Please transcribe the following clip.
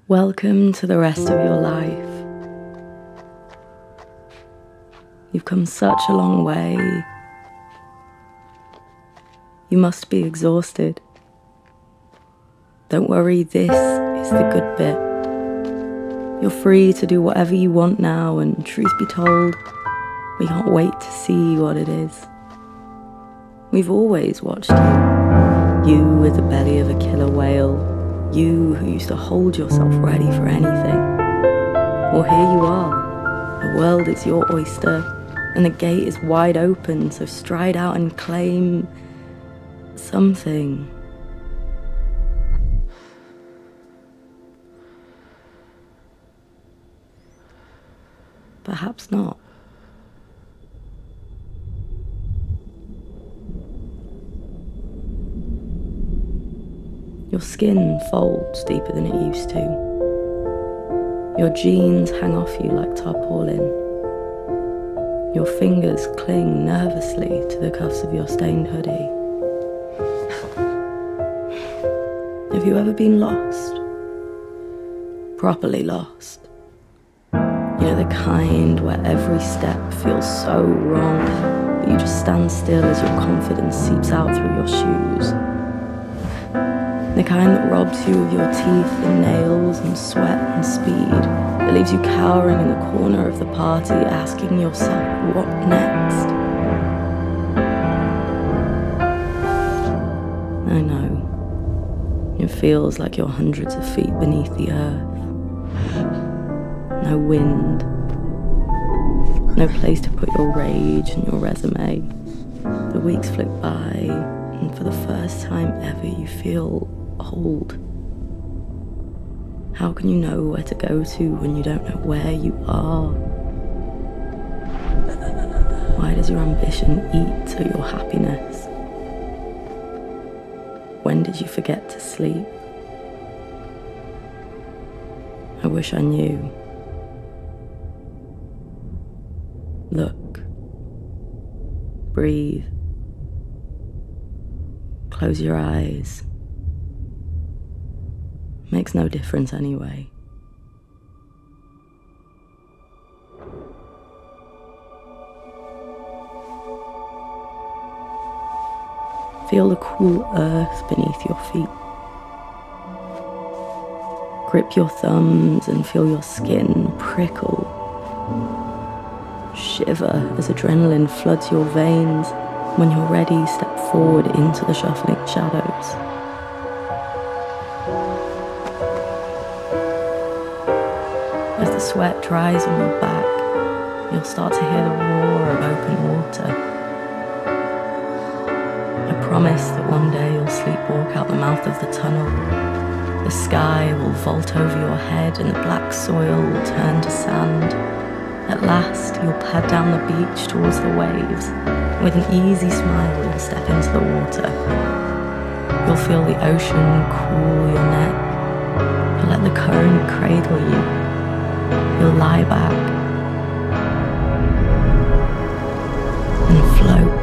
Welcome to the rest of your life. You've come such a long way. You must be exhausted. Don't worry, this is the good bit. You're free to do whatever you want now, and truth be told, we can't wait to see what it is. We've always watched you. You with the belly of a killer whale. You who used to hold yourself ready for anything. Well, here you are. The world is your oyster, and the gate is wide open, so stride out and claim something. Perhaps not. Your skin folds deeper than it used to. Your jeans hang off you like tarpaulin. Your fingers cling nervously to the cuffs of your stained hoodie. Have you ever been lost? Properly lost? You know, the kind where every step feels so wrong, but you just stand still as your confidence seeps out through your shoes. The kind that robs you of your teeth and nails and sweat and speed, that leaves you cowering in the corner of the party, asking yourself, what next? I know. It feels like you're hundreds of feet beneath the earth. No wind. No place to put your rage and your resume. The weeks flick by, and for the first time ever you feel old. How can you know where to go to when you don't know where you are? Why does your ambition eat at your happiness? When did you forget to sleep? I wish I knew. Look. Breathe. Close your eyes. Makes no difference anyway. Feel the cool earth beneath your feet. Grip your thumbs and feel your skin prickle. Shiver as adrenaline floods your veins. When you're ready, step forward into the shuffling shadows. As the sweat dries on your back, you'll start to hear the roar of open water. I promise that one day you'll sleepwalk out the mouth of the tunnel. The sky will vault over your head and the black soil will turn to sand. At last, you'll pad down the beach towards the waves. With an easy smile, you'll step into the water. You'll feel the ocean cool your neck. You'll let the current cradle you. You'll lie back and float.